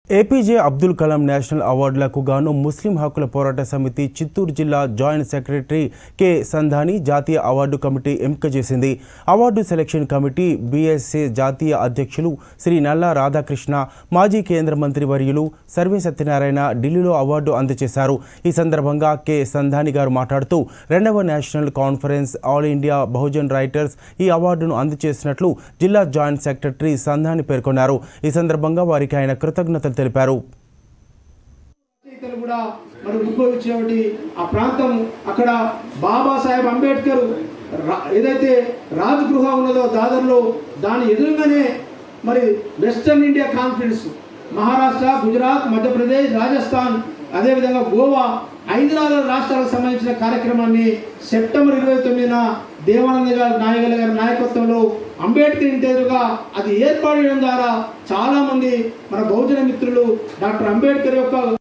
APJ Abdul Kalam national అవార్డులకు గాను ముస్లిం హక్కుల పోరాట సమితి చిత్తూరు జిల్లా జాయింట్ సెక్రటరీ కె సంధాని జాతీయ అవార్డు కమిటీ ఎంపిక చేసింది. అవార్డు సెలక్షన్ కమిటీ బీఎస్ఏ జాతీయ అధ్యక్షులు శ్రీ నల్లా రాధాకృష్ణ, మాజీ కేంద్ర మంత్రి వర్యులు సర్వే సత్యనారాయణ ఢిల్లీలో అవార్డు అందజేశారు. ఈ సందర్భంగా కె సంధాని గారు మాట్లాడుతూ 2వ national conference all India Bahujan writers ఈ అవార్డును అందజేసినట్లు జిల్లా జాయింట్ సెక్రటరీ సంధాని పేర్కొన్నారు. ఈ సందర్భంగా వారికి ఆయన కృతజ్ఞతలు తెలిపారు. ఆ ప్రాంతం అక్కడ బాబాసాహెబ్ అంబేద్కర్ ఏదైతే రాజగృహ ఉన్నదో దాదర్లో దాని ఎదురుగానే మరి western India conference Maharashtra, Gujarat, Madhya Pradesh, Rajasthan, అదేవిధంగా గోవా 5 రాష్ట్రాలకు సంబంధించిన కార్యక్రమాన్ని సెప్టెంబర్ 29న దేవానంద నాయకుల గారి నాయకత్వంలో అంబేద్కర్ ఇంటి ఎదురుగా అది ఏర్పాటు చేయడం ద్వారా చాలామంది మన బహుజన మిత్రులు డాక్టర్ అంబేద్కర్ యొక్క